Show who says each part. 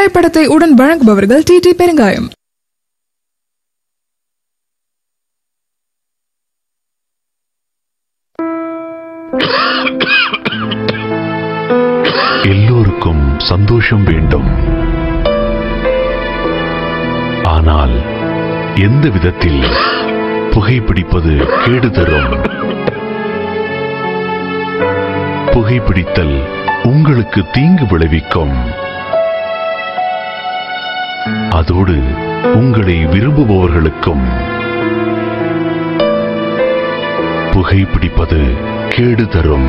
Speaker 1: இத்திரைப்படத்தை உடன் வழங்குபவர்கள் டி பெருங்காயம்.
Speaker 2: எல்லோருக்கும் சந்தோஷம் வேண்டும். ஆனால் எந்த விதத்தில் புகைப்பிடிப்பது கேடு தரும். புகைப்பிடித்தல் உங்களுக்கு தீங்கு விளைவிக்கும். அதோடு உங்களை விரும்புபவர்களுக்கும். புகைப்பிடிப்பது கேடு தரும்.